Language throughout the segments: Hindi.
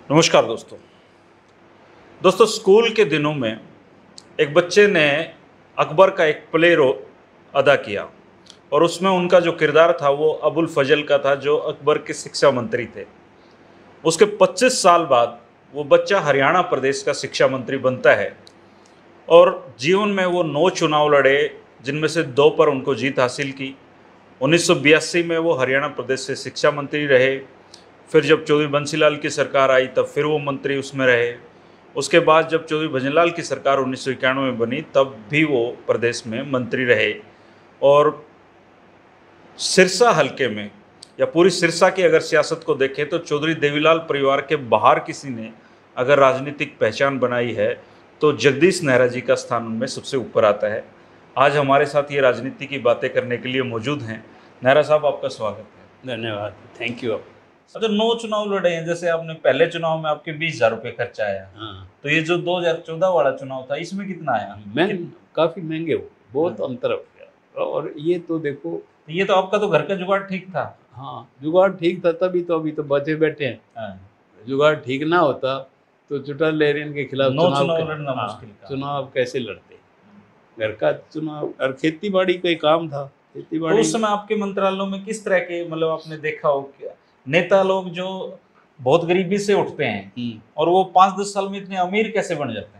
नमस्कार दोस्तों। स्कूल के दिनों में एक बच्चे ने अकबर का एक प्ले रो अदा किया और उसमें उनका जो किरदार था वो अबुल फजल का था, जो अकबर के शिक्षा मंत्री थे। उसके 25 साल बाद वो बच्चा हरियाणा प्रदेश का शिक्षा मंत्री बनता है और जीवन में वो 9 चुनाव लड़े, जिनमें से 2 पर उनको जीत हासिल की। 1982 में वो हरियाणा प्रदेश से शिक्षा मंत्री रहे। फिर जब चौधरी बंसीलाल की सरकार आई तब फिर वो मंत्री उसमें रहे। उसके बाद जब चौधरी भजनलाल की सरकार 1991 में बनी तब भी वो प्रदेश में मंत्री रहे। और सिरसा हलके में या पूरी सिरसा की अगर सियासत को देखें तो चौधरी देवीलाल परिवार के बाहर किसी ने अगर राजनीतिक पहचान बनाई है तो जगदीश नेहरा जी का स्थान उनमें सबसे ऊपर आता है। आज हमारे साथ ये राजनीति की बातें करने के लिए मौजूद हैं। नेहरा साहब, आपका स्वागत है। धन्यवाद, थैंक यू। अच्छा, 9 चुनाव लड़े हैं। जैसे आपने पहले चुनाव में आपके 20,000 रुपये खर्चा आया, हाँ, तो ये जो 2014 वाला चुनाव था इसमें कितना आया? काफ़ी महंगे हो, बहुत अंतर हो गया। और ये तो देखो, ये तो आपका तो घर का जुगाड़ ठीक था। हाँ, जुगाड़ ठीक था तभी तो अभी तो बचे बैठे हैं। हाँ। जुगाड़ ठीक ना होता तो चुटल लेरिन के खिलाफ 9 चुनाव लड़ना मुश्किल था। चुनाव कैसे लड़ते? घर का चुनाव और खेती बाड़ी का ही काम था। खेती तो बाड़ी उस समय आपके मंत्रालयों में किस तरह के, मतलब आपने देखा हो क्या नेता लोग जो बहुत गरीबी से उठते हैं और वो 5-10 साल में इतने अमीर कैसे बन जाते हैं?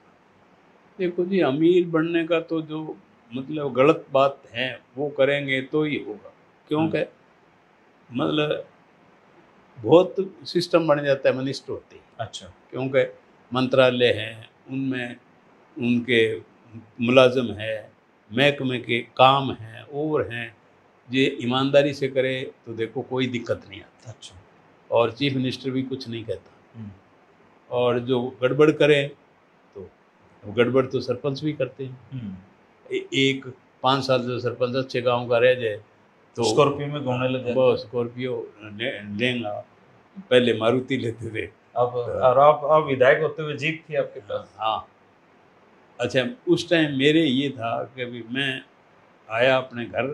देखो जी, अमीर बनने का तो जो मतलब गलत बात है वो करेंगे तो ही होगा, क्योंकि मतलब बहुत सिस्टम बन जाता है मनिष्ठ होते ही। अच्छा। क्योंकि मंत्रालय हैं, उनमें उनके मुलाजम है, महकमे के काम हैं और हैं, ये ईमानदारी से करे तो देखो कोई दिक्कत नहीं आती। अच्छा। और चीफ मिनिस्टर भी कुछ नहीं कहता। और जो गड़बड़ करे तो गड़बड़ तो सरपंच भी करते हैं। एक 5 साल जो सरपंच अच्छे गांव का रह जाए तो स्कॉर्पियो में घूमने लग जाते। वो स्कॉर्पियो लेंगा, पहले मारुति लेते थे। अब और आप विधायक होते हुए जीत थी आपके पास। हाँ, अच्छा, उस टाइम मेरे ये था कि अभी मैं आया अपने घर,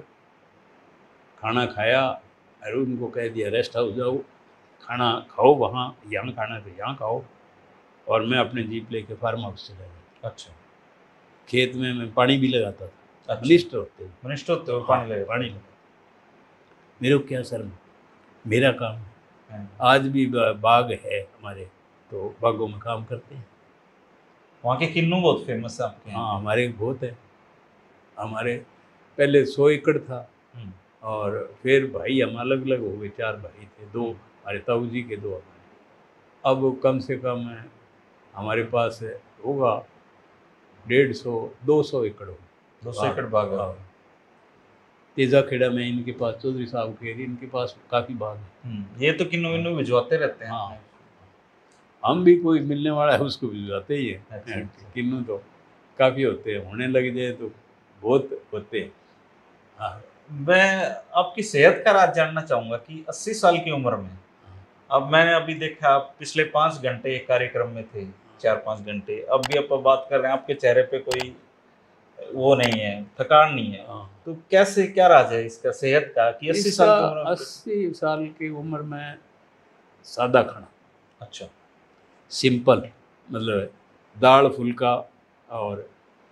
खाना खाया और उनको कह दिया रेस्ट हाउस जाओ, खाना खाओ, वहाँ यहाँ खाना तो यहाँ खाओ। और मैं अपने जीप लेके फार्म हाउस चला गया। अच्छा। खेत में मैं पानी भी लगाता था। अच्छा। मिनिस्टर होते हुए पानी लगा। पानी लगा। मेरे को क्या शर्म, मेरा काम है। आज भी बाग है हमारे, तो बागों में काम करते हैं। वहाँ के किन्नू बहुत फेमस है आपके। हाँ, हमारे बहुत है। हमारे पहले 100 एकड़ था और फिर भाई हम अलग अलग हो गए, 4 भाई थे, 2 हमारे ताऊ जी के, 2 हमारे। अब कम से कम हमारे पास होगा 150-200 एकड़ हो। 200 एकड़ बाग है। तेजा खेड़ा में इनके पास, चौधरी साहब के, इनके पास काफ़ी बाग है। ये तो किन्नू विन्नू भिजवाते रहते हैं। हाँ, हम भी कोई मिलने वाला है उसको भिजवाते ही है। अच्छा। किन्नू तो काफ़ी होते हैं, होने लग जाए तो बहुत होते हैं। हाँ, मैं आपकी सेहत का राज जानना चाहूँगा कि 80 साल की उम्र में, अब मैंने अभी देखा आप पिछले 5 घंटे एक कार्यक्रम में थे, 4-5 घंटे, अब भी आप बात कर रहे हैं, आपके चेहरे पे कोई वो नहीं है, थकान नहीं है। तो कैसे, क्या राज है इसका सेहत का कि 80 साल की उम्र में? 80 साल की उम्र में सादा खाना। अच्छा। सिंपल, मतलब दाल फुल्का और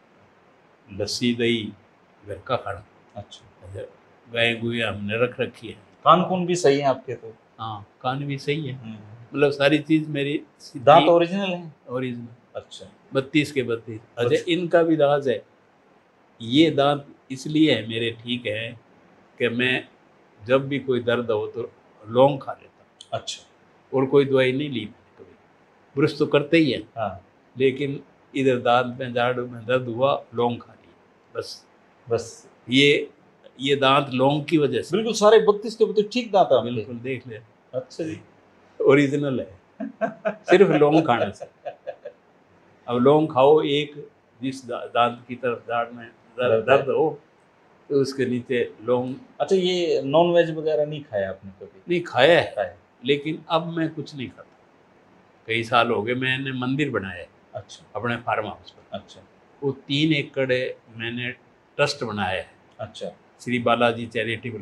लस्सी दही, घर का खाना। अच्छा। गाय गुया हमने रख रखी है। कान कून भी सही है आपके तो? हाँ, कान भी सही है, मतलब सारी चीज़ मेरी। दांत ओरिजिनल है? ओरिजिनल। अच्छा। 32 के 32। अच्छा, इनका भी राज है। ये दांत इसलिए है मेरे ठीक है कि मैं जब भी कोई दर्द हो तो लौंग खा लेता। अच्छा। और कोई दवाई नहीं ली मैंने कभी। ब्रश तो करते ही है। हाँ। लेकिन इधर दांत में, जाड़ों में दर्द हुआ, लौंग खा ली, बस ये दांत लौंग की वजह से। बिल्कुल सारे 32 के 32 ठीक दांत है। बिल्कुल, देख ले। अच्छा जी। ओरिजिनल है, सिर्फ लौंग खाने से। अब लौंग खाओ, एक जिस दांत की तरफ दाढ़ में दर्द हो तो उसके नीचे लौंग। अच्छा, ये नॉन वेज वगैरह नहीं खाया आपने कभी? नहीं खाया है, लेकिन अब मैं कुछ नहीं खाता। कई साल हो गए, मैंने मंदिर बनाया है। अच्छा। अपने फार्म हाउस पर। अच्छा। वो 3 एकड़ मैंने ट्रस्ट बनाया है। अच्छा। श्री बालाजी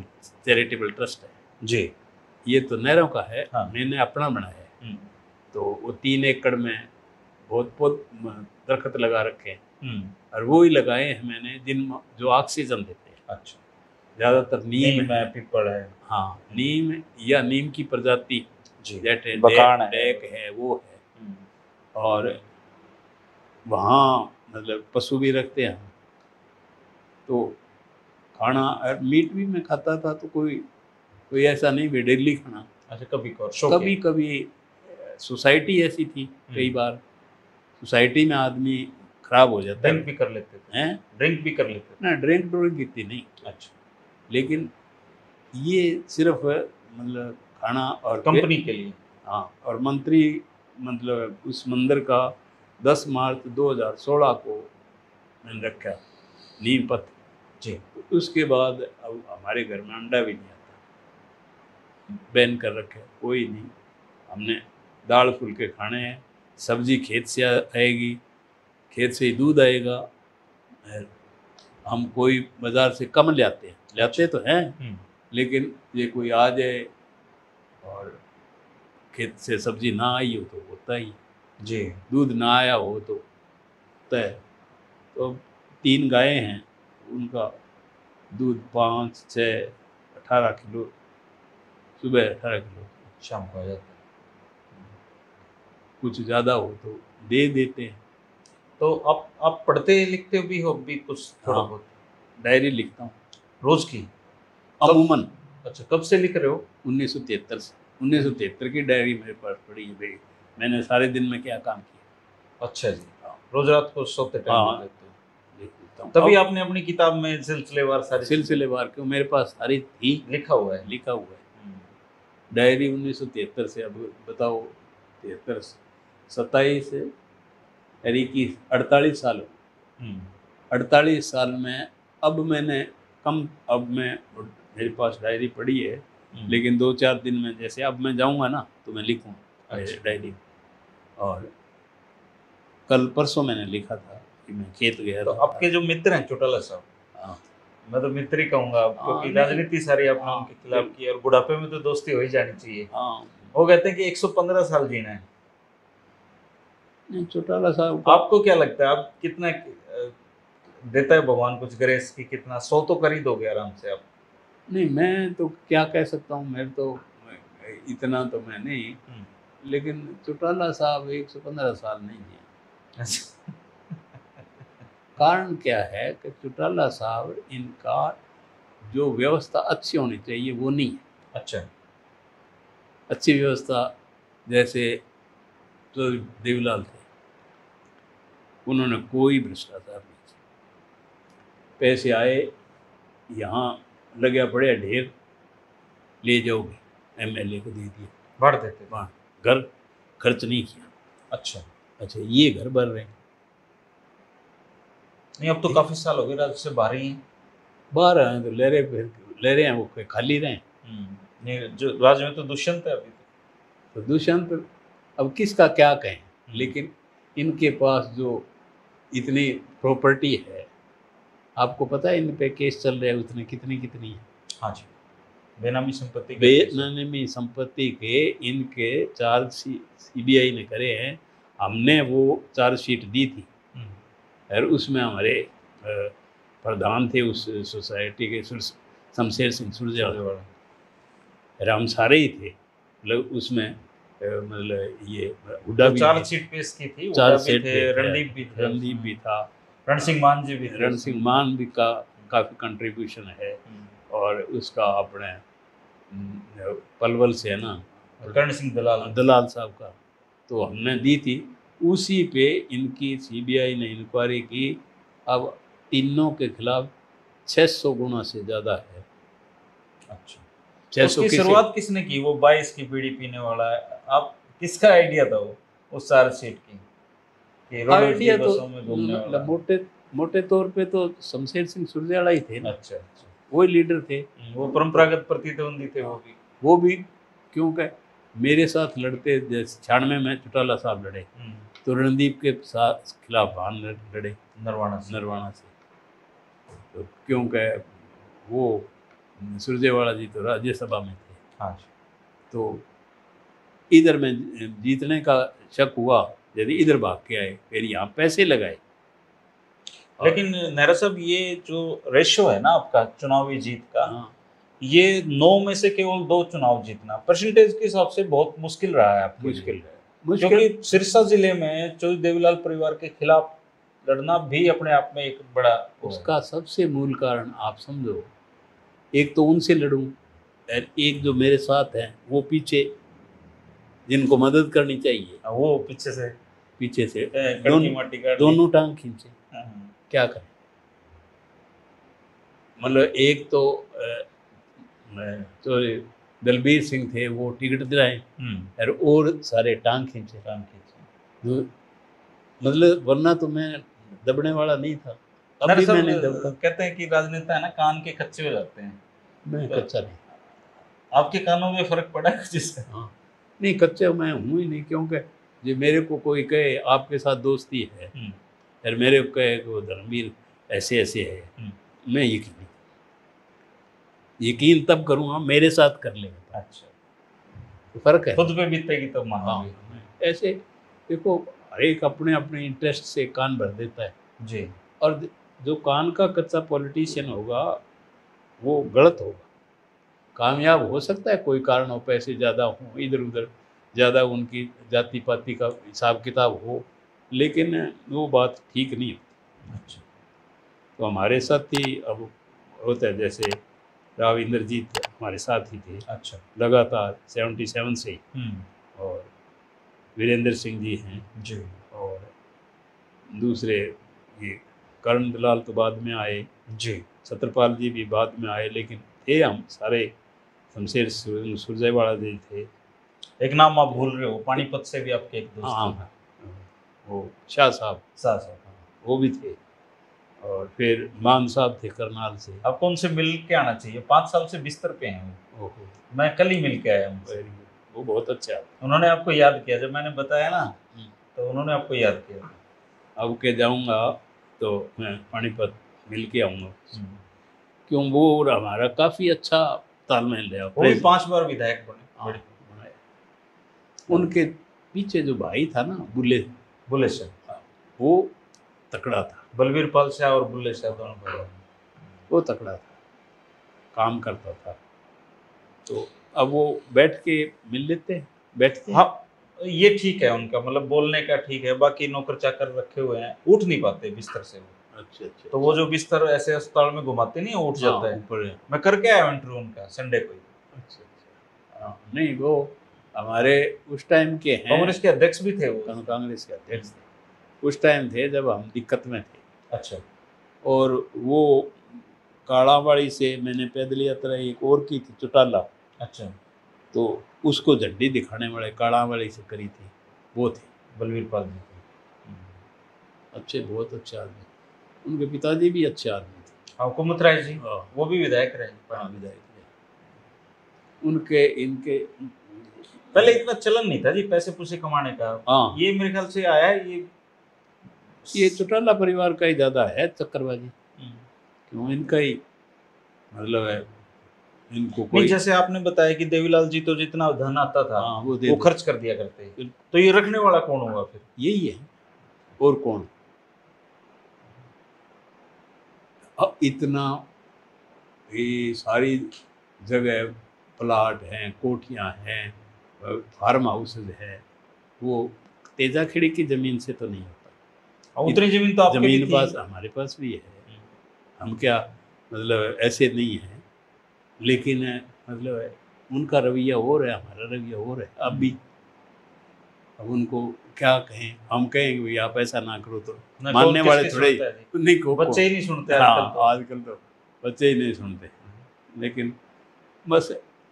चैरिटेबल ट्रस्ट है जी। ये तो नहरों का है। हाँ। मैंने अपना बनाया है। तो वो 3 एकड़ में बहुत बहुत दरख्त लगा रखे हैं, और वो ही लगाए हैं मैंने जो ऑक्सीजन देते हैं। अच्छा, ज़्यादातर नीम है, पीपल है। हाँ नीम या नीम की प्रजाति, जी, जैसे बकान है। डेक है वो है। और वहाँ मतलब पशु भी रखते हैं, तो खाना और मीट भी मैं खाता था, तो कोई ऐसा नहीं भी डेली खाना। अच्छा, कभी कभी कभी सोसाइटी ऐसी थी, कई बार सोसाइटी में आदमी खराब हो जाता है। ड्रिंक भी कर लेते थे? हैं? ड्रिंक भी कर लेते थे? ना ड्रिंक इतनी नहीं। अच्छा, लेकिन ये सिर्फ मतलब खाना और कंपनी के लिए। हाँ, और मंत्री मतलब उस मंदिर का 10 मार्च 2016 को मैंने रखा नीम पत्र। जी, उसके बाद अब हमारे घर में अंडा भी नहीं आता, बैन कर रखे, कोई नहीं। हमने दाल फुल्के खाने हैं, सब्जी खेत से आएगी, खेत से ही दूध आएगा। हम कोई बाज़ार से कम लाते तो हैं, लेकिन ये कोई आ जाए और खेत से सब्जी ना आई हो तो होता ही, जी, दूध ना आया हो तो होता है। तो 3 गायें हैं, उनका दूध 5, 6, 18 किलो, सुबह 18 किलो, शाम को आ जाता है। कुछ ज़्यादा हो तो दे देते हैं। तो आप पढ़ते लिखते भी हो भी कुछ थोड़ा हाँ, बहुत? डायरी लिखता हूँ रोज की? अमूमन। अच्छा, कब से लिख रहे हो? 1973 से, 1973 की डायरी मेरे पास पड़ी है भाई, मैंने सारे दिन में क्या काम किया। अच्छा जी, हाँ, रोज रात को सोते टाइम लिख हाँ, लेते हो? लिख देता हूँ। तभी अब आपने अपनी किताब में सिलसिलेवार सारी चीजें सिलसिलेवार क्यों, मेरे पास सारी थी, लिखा हुआ है। लिखा हुआ है। डायरी 1973 से, अब बताओ 73, 27 यानी कि 48 साल हो। 48 साल में अब मैंने अब मेरे पास डायरी पड़ी है, लेकिन 2-4 दिन में, जैसे अब मैं जाऊंगा ना तो मैं लिखूंगा डायरी। और कल परसों मैंने लिखा था कि मैं खेत गया तो था। आपके जो मित्र हैं चौटाला साहब, हाँ, मैं तो मित्र ही कहूंगा अब, क्योंकि राजनीति सारी आपने उनके खिलाफ की, और बुढ़ापे में तो दोस्ती हो ही जानी चाहिए। हाँ, वो कहते हैं कि 115 साल जीना है। नहीं, चौटाला साहब आपको क्या लगता है, आप कितना देता है भगवान कुछ ग्रेस की, कितना 100 तो कर ही दोगे आराम से आप? नहीं, मैं तो क्या कह सकता हूँ, मेरे तो इतना तो मैं नहीं, लेकिन चौटाला साहब 115 साल नहीं है। कारण क्या है कि चौटाला साहब, इनका जो व्यवस्था अच्छी होनी चाहिए वो नहीं है। अच्छा, अच्छी व्यवस्था, जैसे तो देवलाल थे, उन्होंने कोई भ्रष्टाचार नहीं किया। पैसे आए, यहाँ लगे पड़े ढेर, ले जाओगे, एमएलए को दे दिए, बढ़ देते थे। बांट, घर खर्च नहीं किया। अच्छा, ये घर बन रहे हैं। नहीं अब तो काफी साल हो गए राज्य से बाहर ही हैं। बाहर आए तो ले रहे हैं, वो खाली रहे। नहीं, जो राज्य में तो दुष्यंत है अभी तो दुष्यंत, अब किसका क्या कहें, लेकिन इनके पास जो इतनी प्रॉपर्टी है, आपको पता है इन पे केस चल रहे हैं उतने, कितनी है। हाँ जी, बेनामी संपत्ति के बेनामी संपत्ति के इनके चार्ज सीबीआई ने करे हैं। हमने वो चार्जशीट दी थी, और उसमें हमारे प्रधान थे उस सोसाइटी के, शमशेर सिंह सुरजेवाला, हम सारे ही थे, मतलब उसमें मतलब ये हुड्डा भी, चार्जशीट पेश की थी, चार्जशीट थे, रणदीप भी था, रण सिंह मान जी भी थे, रण सिंह मान भी का काफ़ी कंट्रीब्यूशन है। और उसका अपने पलवल से है ना, कर्ण सिंह दलाल साहब का, तो हमने दी थी। उसी पे इनकी सीबीआई ने इंक्वायरी की। अब तीनों के खिलाफ 600 गुना से ज़्यादा है। अच्छा, 600 उसकी शुरुआत किसने की? वो 22 की बीड़ी पीने वाला है, आप किसका आइडिया था वो उस चार्जशीट की कि आइडिया तो बसों में घूमने वाला? मोटे तौर पे तो शमशेर सिंह सुरजेवाला ही थे ना। अच्छा, वही लीडर थे, वो परंपरागत प्रतिद्वंदी थे वो भी क्योंकि मेरे साथ लड़ते, जैसे 96 में चौटाला साहब लड़े, तो रणदीप के साथ खिलाफ भान लड़े नरवाना से। तो क्योंकि वो सुरजेवाला जी तो राज्यसभा में थे। हाँ, तो इधर में जीतने का शक हुआ, यदि इधर भाग के आए, फिर यहाँ पैसे लगाए। लेकिन नेहरा साहब, ये जो रेशो है ना आपका चुनावी जीत का, हाँ, ये 9 में से केवल 2 चुनाव जीतना परसेंटेज के हिसाब से बहुत मुश्किल रहा है आपके लिए। मुश्किल है, मुश्किल। क्योंकि सिरसा जिले में चौधरी देवीलाल परिवार के खिलाफ लड़ना भी अपने आप में एक बड़ा उसका सबसे मूल कारण आप समझो, एक तो उनसे लड़ूं और एक जो मेरे साथ हैं वो पीछे, जिनको मदद करनी चाहिए वो पीछे से कड़की माटी काट दी। दोनों टांग खींचे, क्या करें। मतलब एक तो दलबीर सिंह थे, वो टिकट दिलाए और सारे टांग खींचे। मतलब वरना तो मैं दबने वाला नहीं था। अब भी मैंने दबका। कहते हैं कि राजनेता है ना, कान के कच्चे हो जाते हैं। मैं कच्चा नहीं। आपके कानों में फर्क पड़ा है कुछ इसका? हाँ, नहीं कच्चा मैं हूँ ही नहीं, क्योंकि जो मेरे को कोई कहे आपके साथ दोस्ती है, फिर मेरे को कहे कि वो धर्मवीर ऐसे ऐसे है, मैं यकीन तब करूँगा मेरे साथ कर लेगा। अच्छा, तो फर्क है, खुद पे बीतेगी तब मानोगे। हाँ, ऐसे देखो, हर एक अपने अपने इंटरेस्ट से कान भर देता है जी। और जो कान का कच्चा पॉलिटिशियन होगा वो गलत होगा। कामयाब हो सकता है, कोई कारण हो, पैसे ज़्यादा हो, इधर उधर ज़्यादा उनकी जाति पाति का हिसाब किताब हो, लेकिन वो बात ठीक नहीं होती। अच्छा, तो हमारे साथ ही अब होता है, जैसे राव इंद्रजीत हमारे साथ ही थे। अच्छा, लगातार 77 से ही। और वीरेंद्र सिंह जी हैं जी, और दूसरे ये कर्ण दलाल तो बाद में आए जी, सत्रपाल जी भी बाद में आए, लेकिन थे हम सारे, शमशेर सुरजेवाला जी थे। एक नाम आप भूल रहे हो, पानीपत से भी आपके एक दोस्त हाँ, वो शाह साहब, वो भी थे। और फिर मान साहब थे करनाल से। आपको उनसे मिल के आना चाहिए, 5 साल से बिस्तर पे हैं वो। मैं कल ही मिल के आया हूँ। वो बहुत अच्छा, उन्होंने आपको याद किया जब मैंने बताया ना, तो उन्होंने आपको याद किया। अब के जाऊँगा तो मैं पानीपत मिल के आऊँगा, क्यों वो और हमारा काफ़ी अच्छा तालमेल है। वो भी 5 बार विधायक बने। उनके पीछे जो भाई था ना, बुल्ले शाह, वो तकड़ा था। बलवीर पाल शाह और बुल्ले शाह दोनों भाई, वो तकड़ा था, काम करता था। तो अब वो बैठ के मिल लेते हैं, बैठते हैं। हाँ, ये ठीक है उनका, मतलब बोलने का ठीक है। बाकी नौकर चाकर रखे हुए हैं, उठ नहीं पाते बिस्तर से वो। अच्छा अच्छा। तो वो जो बिस्तर ऐसे अस्पताल में घुमाते नहीं, उठ जाता है ऊपर। मैं करके आया इंटरव्यू उनका संडे को। अच्छा अच्छा। हाँ, नहीं वो हमारे उस टाइम के हैं, कांग्रेस के अध्यक्ष भी थे वो। कांग्रेस के अध्यक्ष थे उस टाइम थे जब हम दिक्कत में थे। अच्छा। और वो काड़ावाड़ी से मैंने पैदल यात्रा एक और की थी, चौटाला। अच्छा। तो उसको झंडी दिखाने वाले काड़ावाड़ी से करी थी, वो थे बलवीर पाल जी। अच्छे, बहुत अच्छे आदमी। उनके पिताजी भी अच्छे आदमी थे। हुकूमत राय जी, वो भी विधायक रहे। हाँ, विधायक रहे। उनके इनके पहले इतना चलन नहीं था जी पैसे पूसे कमाने का। हाँ, ये मेरे ख्याल से आया है, ये चौटाला परिवार का ही ज़्यादा है चक्करबाजी। क्यों, इनका ही मतलब है, इनको कोई, जैसे आपने बताया कि देवीलाल जी तो जितना धन आता था वो खर्च कर दिया करते, तो ये रखने वाला कौन होगा फिर? यही है, और कौन? अब इतना ये सारी जगह प्लाट हैं, कोठियाँ हैं, फार्म हाउसेज है, वो तेजाखेड़ी की ज़मीन से तो नहीं होता। उतनी ज़मीन तो आपके ज़मीन पास हमारे पास भी है। हम क्या मतलब ऐसे नहीं है, लेकिन मतलब है उनका रवैया और है, हमारा रवैया और है अब भी। अब उनको क्या कहें, हम कहेंगे भाई आप ऐसा ना करो तो मानने वाले थोड़े नहीं, को बच्चे ही नहीं सुनते आजकल तो बच्चे ही नहीं सुनते। लेकिन बस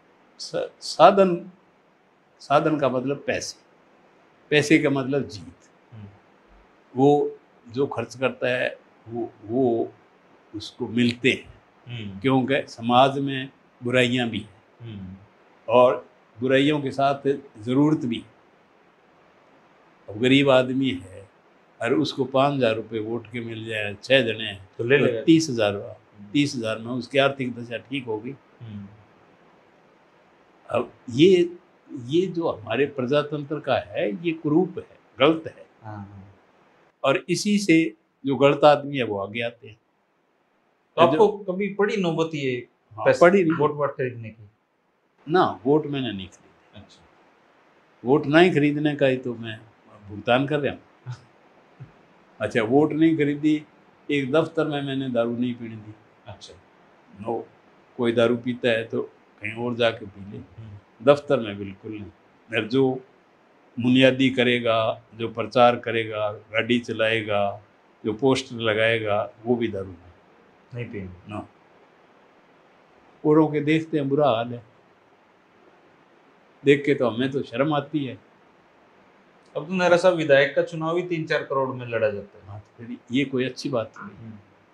साधन का मतलब पैसे, पैसे का मतलब जीत। वो जो खर्च करता है वो उसको मिलते हैं, क्योंकि समाज में बुराइयां भी हैं और बुराइयों के साथ ज़रूरत भी। अब गरीब आदमी है और उसको 5,000 रुपये वोट के मिल जाए, 6 जने हैं तो ले लेगा 30,000 में उसकी आर्थिक दशा ठीक होगी। अब ये ये जो हमारे प्रजातंत्र का है ये कुरूप है, गलत है, हाँ। और इसी से जो गलत आदमी है वो आगे आते हैं। तो आपको कभी पड़ी नौबत ये हाँ, पैसे पड़ी नहीं। वोट खरीदने की? ना, वोट मैंने नहीं खरीदे। अच्छा। वोट नहीं खरीदने का ही तो मैं भुगतान कर रहा हूँ। अच्छा, वोट नहीं खरीदी, एक दफ्तर में मैंने दारू नहीं पीने दी। अच्छा। नो, कोई दारू पीता है तो कहीं और जाके पी ले, दफ्तर में बिल्कुल नहीं। और जो बुनियादी करेगा, जो प्रचार करेगा, गाड़ी चलाएगा, जो पोस्टर लगाएगा, वो भी दारू नहीं पीने ना। औरों के देखते हैं बुरा हाल है, देख के तो हमें तो शर्म आती है। अब तो मेरा साहब विधायक का चुनाव ही 3-4 करोड़ में लड़ा जाता है। हाँ, तो फिर ये कोई अच्छी बात नहीं।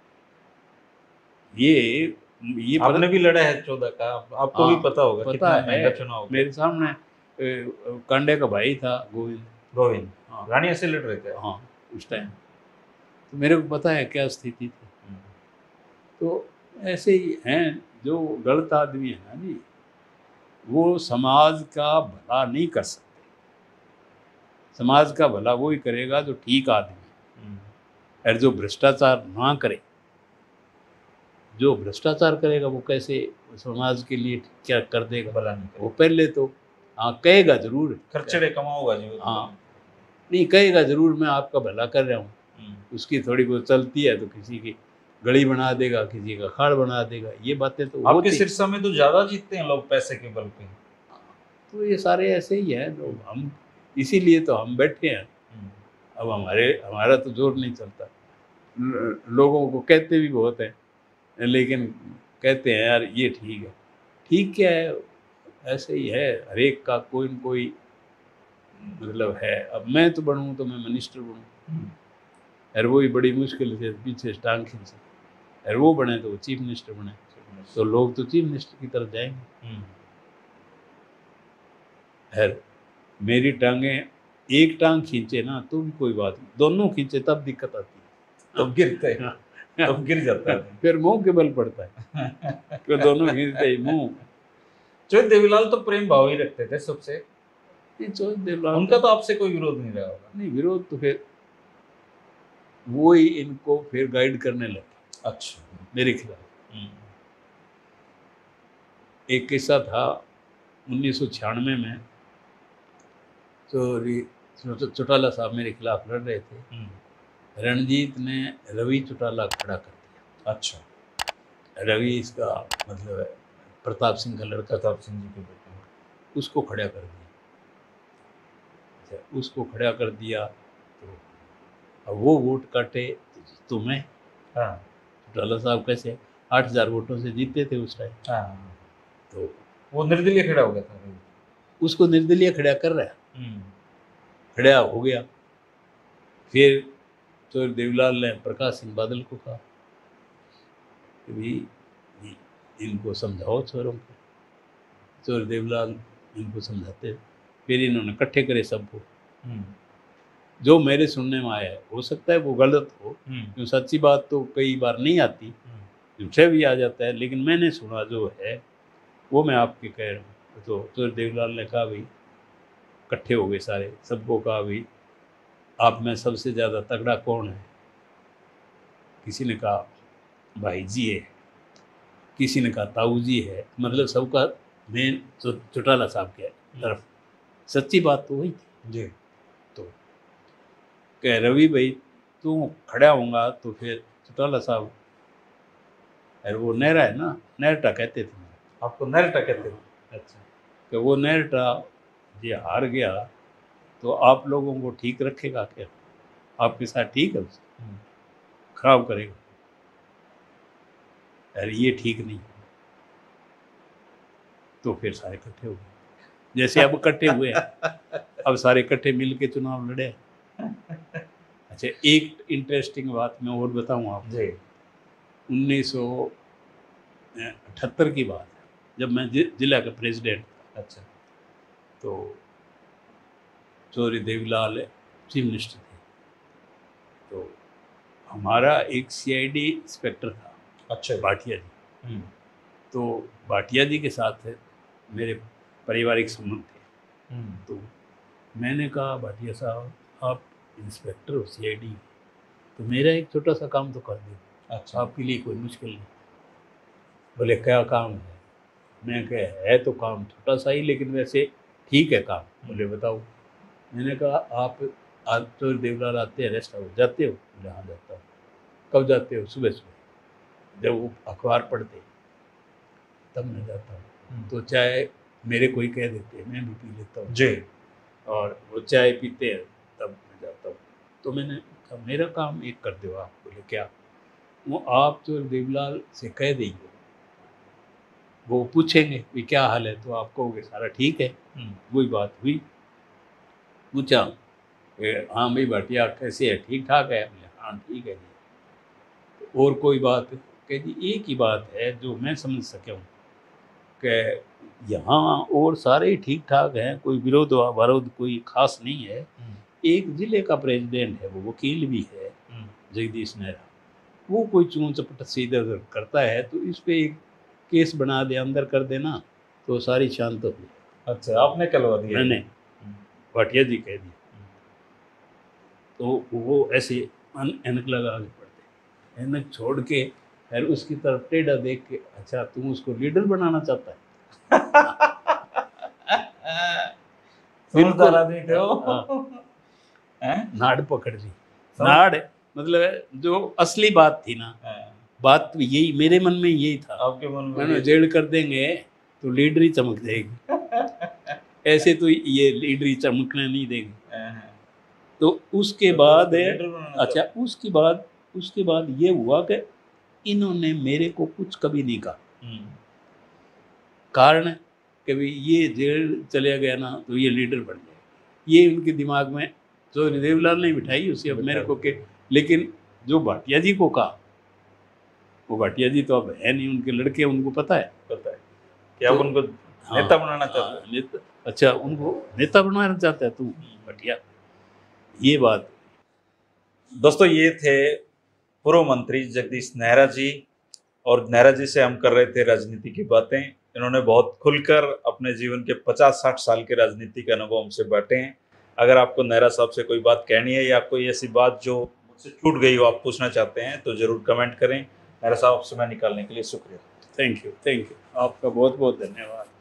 ये आपने भी लड़ा है 14 का, आपको भी पता होगा पता कितना है, महंगा चुनाव होगा। मेरे सामने कांडे का भाई था गोविंद। हाँ, रानिया से लड़ रहे थे। हाँ, उस टाइम तो मेरे को पता है क्या स्थिति थी। तो ऐसे ही हैं जो गलत आदमी है ना जी, वो समाज का भला नहीं कर सकते। समाज का भला वही करेगा जो ठीक आदमी है, और जो भ्रष्टाचार ना करे। जो भ्रष्टाचार करेगा वो कैसे समाज के लिए क्या कर देगा? भला नहीं वो पहले तो हाँ कहेगा जरूर, खर्चड़े कमाओगा जी। हाँ, नहीं कहेगा जरूर मैं आपका भला कर रहा हूँ। उसकी थोड़ी बहुत चलती है तो किसी की गली बना देगा, किसी का खाड़ बना देगा, ये बातें तो आपके सिरसा में तो ज्यादा जीतते हैं लोग पैसे के बल पे। तो ये सारे ऐसे ही हैं जो हम, इसीलिए तो हम बैठे हैं। अब हमारा तो जोर नहीं चलता। लोगों को कहते भी बहुत हैं, लेकिन कहते हैं यार ये ठीक है। ठीक क्या है, ऐसे ही है, हर एक का कोई न कोई मतलब है। अब मैं तो बनूँ तो मैं मिनिस्टर बनूँ, और वो ही बड़ी मुश्किल से पीछे टांग खींचे, और वो बने तो वो चीफ मिनिस्टर बने, तो लोग तो चीफ मिनिस्टर की तरफ जाएंगे। है मेरी टांगें, एक टांग खींचे ना तो भी कोई बात नहीं, दोनों खींचे तब दिक्कत आती है, तब गिरते हैं, तब गिर जाता है। फिर मुंह के बल पड़ता है कि दोनों खींचते ही मुंह। चोर देवीलाल तो प्रेम भाव ही रखते थे सबसे। चोर देवीलाल उनका तो आपसे कोई विरोध नहीं रहा होगा। नहीं, विरोध तो फिर वो ही इनको फिर गाइड करने लगे। अच्छा। मेरे खिलाफ एक किस्सा था 1996 में, तो चौटाला साहब मेरे खिलाफ लड़ रहे थे। रणजीत ने रवि चौटाला खड़ा कर दिया। अच्छा। रवि इसका मतलब है प्रताप सिंह का लड़का, प्रताप सिंह जी के बेटे, उसको खड़ा कर दिया। अच्छा, उसको खड़ा कर दिया तो अब वो वोट काटे तो मैं, हाँ, चौटाला साहब कैसे 8,000 वोटों से जीते थे उस टाइम। हाँ, तो वो निर्दलीय खड़ा हो गया था। उसको निर्दलीय खड़ा कर रहा है, खड़ा हो गया। फिर चोर देवीलाल ने प्रकाश सिंह बादल को कहा कि भी इनको समझाओ छोरों को। चोर देवीलाल इनको समझाते, फिर इन्होंने इकट्ठे करे सबको। जो मेरे सुनने में आया है, हो सकता है वो गलत हो, क्यों सच्ची बात तो कई बार नहीं आती, झूठे भी आ जाता है, लेकिन मैंने सुना जो है वो मैं आपके कह रहा हूँ। तो चोर देवीलाल ने कहा भाई, इकट्ठे हो गए सारे, सबको कहा भाई आप में सबसे ज़्यादा तगड़ा कौन है? किसी ने कहा भाई जी है, किसी ने कहा ताऊ जी है, मतलब सबका मेन चौटाला साहब के तरफ। सच्ची बात तो वही थी जी। तो कह रवि भाई तू खड़ा होगा तो फिर चौटाला साहब, अरे वो नहरा है ना, नहरटा कहते थे, आपको नहरटा कहते थे? अच्छा। कि वो नहरटा ये हार गया तो आप लोगों को ठीक रखेगा क्या? आपके साथ ठीक है, उसको खराब करेगा? अरे ये ठीक नहीं। तो फिर सारे इकट्ठे हो गए, जैसे अब इकट्ठे हुए अब सारे इकट्ठे मिल के चुनाव लड़े। अच्छा, एक इंटरेस्टिंग बात मैं और बताऊँ आपको। 1978 की बात है, जब मैं जिला का प्रेसिडेंट था। अच्छा। तो चौधरी देवीलाल चीफ मिनिस्टर थे, तो हमारा एक CID इंस्पेक्टर था। अच्छा। भाटिया जी। तो भाटिया जी के साथ मेरे पारिवारिक संबंध थे। तो मैंने कहा भाटिया साहब आप इंस्पेक्टर हो CID, तो मेरा एक छोटा सा काम तो कर दो, अच्छा। आपके लिए कोई मुश्किल नहीं। बोले क्या काम है? मैं कहा है तो काम छोटा सा ही, लेकिन वैसे ठीक है काम। बोले बताओ। मैंने कहा आप आज तो देवलाल आते हैं रेस्ट हाउस, जाते हो? बोले हाँ जाता हूँ। कब जाते हो? सुबह सुबह, जब वो अखबार पढ़ते तब मैं जाता हूँ। तो चाय मेरे कोई कह देते हैं, मैं भी पी लेता हूँ जी। और वो चाय पीते हैं तब मैं जाता हूँ। तो मैंने कहा मेरा काम एक कर दो आप। बोले क्या? वो आप तो देवलाल से कह देंगे, वो पूछेंगे कि क्या हाल है, तो आप कहोगे सारा ठीक है। वही बात हुई। पूछा हाँ भाई भाटिया कैसे है, ठीक ठाक है? बोले हाँ ठीक है जी। तो और कोई बात? कह जी एक ही बात है जो मैं समझ सका हूँ कि यहाँ और सारे ही ठीक ठाक हैं, कोई विरोध विरोध कोई खास नहीं है। एक जिले का प्रेसिडेंट है, वो वकील भी है, जगदीश नेहरा, वो कोई चूं चपट से इधर उधर करता है, तो इस पे एक केस बना दे, अंदर कर देना, तो सारी शांत हो गई। अच्छा, आपने कहलवा दिया? मैंने भाटिया जी कह दिया। तो वो ऐसे ऐनक लगा के पढ़ते, ऐनक छोड़ के फिर उसकी तरफ टेढ़ा देख के, अच्छा तुम उसको लीडर बनाना चाहता है? समझदार आदमी थे वो। हाँ, हैं? नाड़ पकड़ ली। नाड़ मतलब जो असली बात थी ना, बात तो यही मेरे मन में यही था। आपके मन में मैंने जेल कर देंगे तो लीडरी चमक जाएगी, ऐसे तो ये लीडरी चमकने नहीं देंगे। तो उसके बाद अच्छा उसके बाद ये हुआ कि इन्होंने मेरे को कुछ कभी नहीं कहा। कारण कि भाई ये जेल चले गया ना तो ये लीडर बन जाएगा, ये उनके दिमाग में जो देवलाल ने बिठाई उसे अब मेरे को के। लेकिन जो भाटिया जी को कहा, वो भाटिया जी तो अब है नहीं, उनके लड़के, उनको पता है कि आप उनको नेता बनाना चाहते नेता। अच्छा उनको नेता बनाना चाहता है तू भाटिया, ये बात। दोस्तों ये थे पूर्व मंत्री जगदीश नेहरा जी, और नेहरा जी से हम कर रहे थे राजनीति की बातें। इन्होंने बहुत खुलकर अपने जीवन के 50-60 साल के राजनीति के अनुभव हमसे बांटे हैं। अगर आपको नेहरा साहब से कोई बात कहनी है या कोई ऐसी बात जो मुझसे छूट गई हो, आप पूछना चाहते हैं, तो जरूर कमेंट करें। नेहरा साहब समय निकालने के लिए शुक्रिया। थैंक यू, आपका बहुत बहुत धन्यवाद।